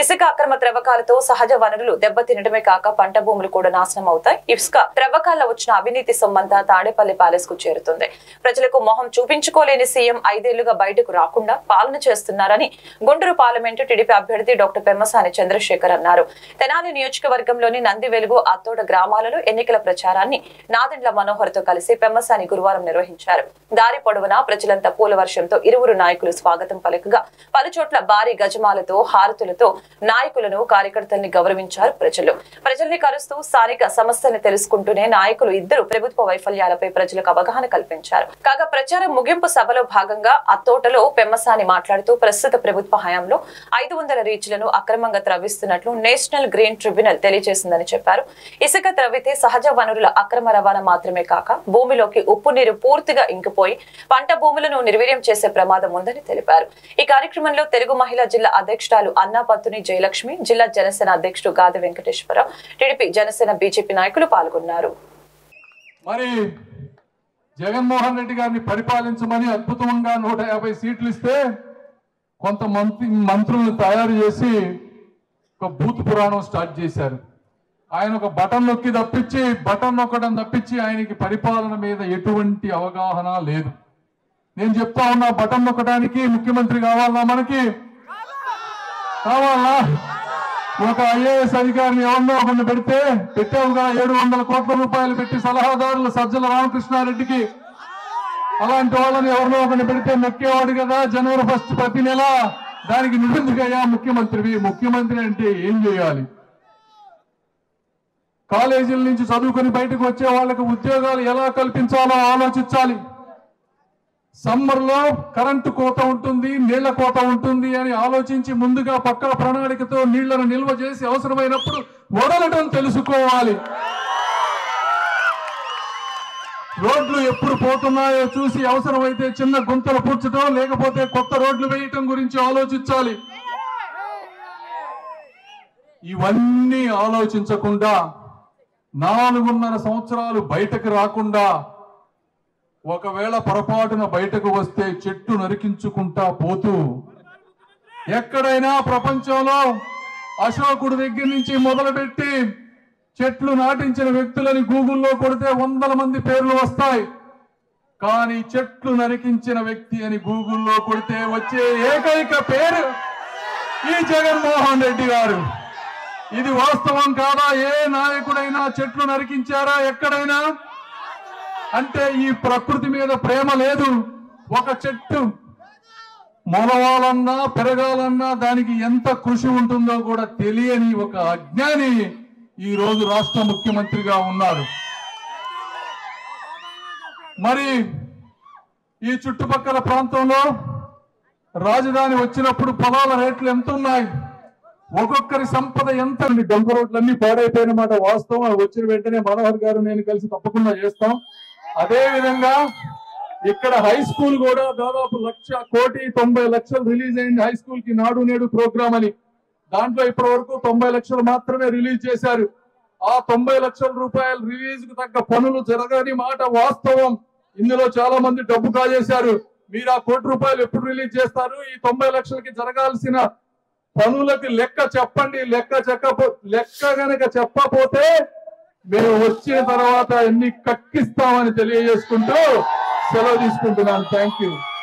ఇసుక అక్రమ త్రవ్వకాలతో సహజ వనరులు దెబ్బతినడమే కాక పంట భూములు కూడా నాశనం అవుతాయి. ఇసుక త్రవ్వకాల్లో వచ్చిన అవినీతి సొమ్మంతా తాడేపల్లి ప్యాలెస్ కు చేరుతుంది. ప్రజలకు మొహం చూపించుకోలేని సీఎం 5 ఏళ్లుగా బయటకు రాకుండా పాలన చేస్తున్నారని గుంటూరు పార్లమెంటు టీడీపీ అభ్యర్థి డాక్టర్ పెమ్మసాని చంద్రశేఖర్ అన్నారు. తెనాలి నియోజకవర్గంలోని నంది వెలుగు అత్తోట గ్రామాలలో ఎన్నికల ప్రచారాన్ని నాదెండ్ల మనోహర్ తో కలిసి పెమ్మసాని గురువారం నిర్వహించారు. దారి పొడవునా ప్రజలంతా పూల వర్షంతో ఇరువురు నాయకులు స్వాగతం పలుకగా పలుచోట్ల భారీ గజమాలతో హారతులతో నాయకులను కార్యకర్తల్ని గౌరవించారు. ప్రజల్ని కలుస్తూ స్థానిక సమస్యలను తెలుసుకుంటూనే నాయకులు ఇద్దరు ప్రభుత్వ వైఫల్యాలపై ప్రజలకు అవగాహన కల్పించారు. కాగా ప్రచారం ముగింపు సభలో భాగంగా అత్తోటలో పెమ్మసాని మాట్లాడుతూ ప్రస్తుత ప్రభుత్వ హయాంలో 500 రీచ్లను అక్రమంగా త్రవ్విస్తున్నట్లు నేషనల్ గ్రీన్ ట్రిబ్యునల్ తెలియజేసిందని చెప్పారు. ఇసుక త్రవ్వితే సహజ వనరుల అక్రమ రవాణా మాత్రమే కాక భూమిలోకి ఉప్పు నీరు పూర్తిగా ఇంకిపోయి పంట భూములను నిర్వీర్యం చేసే ప్రమాదం ఉందని తెలిపారు. ఈ కార్యక్రమంలో తెలుగు మహిళా జిల్లా అధ్యక్షురాలు అన్నాపత్తుని జయలక్ష్మి, జిల్లా జనసేన అధ్యక్షుడు గాది వెంకటేశ్వరరావు, టీడీపీ జనసేన బీజేపీ నాయకులు పాల్గొన్నారు. మరి జగన్మోహన్ రెడ్డి గారిని పరిపాలించమని అద్భుతంగా 150 సీట్లు ఇస్తే కొంత మంత్రులను తయారు చేసి ఒక బూత్ పురాణం స్టార్ట్ చేశారు. ఆయన ఒక బటన్ నొక్కడం తప్పించి ఆయనకి పరిపాలన మీద ఎటువంటి అవగాహన లేదు. నేను చెప్తా ఉన్నా, బటన్ నొక్కడానికి ముఖ్యమంత్రి కావాలన్నా, మనకి కావాలా? ఒక ఐఏఎస్ అధికారిని ఎవరినో ఒకరిని పెట్టావుగా 700 కోట్ల రూపాయలు పెట్టి సలహాదారులు సజ్జల రామకృష్ణారెడ్డికి. అలాంటి వాళ్ళని ఎవరినో ఒకరిని పెడితే నొక్కేవాడు కదా జనవరి 1 ప్రతి నెల. దానికి నిందుకయ్యా ముఖ్యమంత్రి అంటే ఏం చేయాలి? కాలేజీల నుంచి చదువుకొని బయటకు వచ్చే వాళ్ళకి ఉద్యోగాలు ఎలా కల్పించాలో ఆలోచించాలి. సమ్మర్ లో కరెంటు కోత ఉంటుంది, నీళ్ల కోత ఉంటుంది అని ఆలోచించి ముందుగా పక్కా ప్రణాళికతో నీళ్లను నిల్వ చేసి అవసరమైనప్పుడు వదలడం తెలుసుకోవాలి. రోడ్లు ఎప్పుడు పోతున్నాయో చూసి అవసరమైతే చిన్న గుంతలు పూడ్చడం, లేకపోతే కొత్త రోడ్లు వేయటం గురించి ఆలోచించాలి. ఇవన్నీ ఆలోచించకుండా 4.5 సంవత్సరాలు బయటకు రాకుండా, ఒకవేళ పొరపాటున బయటకు వస్తే చెట్టు నరికించుకుంటా పోతూ, ఎక్కడైనా ప్రపంచంలో అశోకుడి దగ్గర నుంచి మొదలుపెట్టి చెట్లు నాటించిన వ్యక్తులని గూగుల్లో కొడితే 100 మంది పేర్లు వస్తాయి. కానీ చెట్లు నరికించిన వ్యక్తి అని గూగుల్లో కొడితే వచ్చే ఏకైక పేరు ఈ జగన్మోహన్ రెడ్డి గారు. ఇది వాస్తవం కాదా? ఏ నాయకుడైనా చెట్లు నరికించారా ఎక్కడైనా? అంటే ఈ ప్రకృతి మీద ప్రేమ లేదు. ఒక చెట్టు మొలవాలన్నా పెరగాలన్నా దానికి ఎంత కృషి ఉంటుందో కూడా తెలియని ఒక అజ్ఞాని ఈ రోజు రాష్ట్ర ముఖ్యమంత్రిగా ఉన్నారు. మరి ఈ చుట్టుపక్కల ప్రాంతంలో రాజధాని వచ్చినప్పుడు పొలాల రేట్లు ఎంత ఉన్నాయి, ఒక్కొక్కరి సంపద ఎంత? డొంక రోడ్లన్నీ పాడైపోయినమాట వాస్తవం. వచ్చిన వెంటనే మనోహర్ గారు నేను కలిసి తప్పకుండా చేస్తాం. అదే విధంగా ఇక్కడ హై స్కూల్ కూడా దాదాపు 1,90,00,000 రిలీజ్ అయింది. హై స్కూల్ కి నాడు నేడు ప్రోగ్రామ్ అని. దాంట్లో ఇప్పటి వరకు 90 లక్షలు మాత్రమే రిలీజ్ చేశారు. ఆ 90 లక్షల రూపాయల రిలీజ్ కు తగ్గ పనులు జరగని మాట వాస్తవం. ఇందులో చాలా మంది డబ్బు కాజేశారు. మీరు ఆ 1 కోటి రూపాయలు ఎప్పుడు రిలీజ్ చేస్తారు? ఈ 90 లక్షలకి జరగాల్సిన పనులకి లెక్క చెప్పండి. లెక్క గనక చెప్పపోతే మేము వచ్చిన తర్వాత ఎన్ని కక్కిస్తామని తెలియజేసుకుంటూ సెలవు తీసుకుంటున్నాను. Thank you.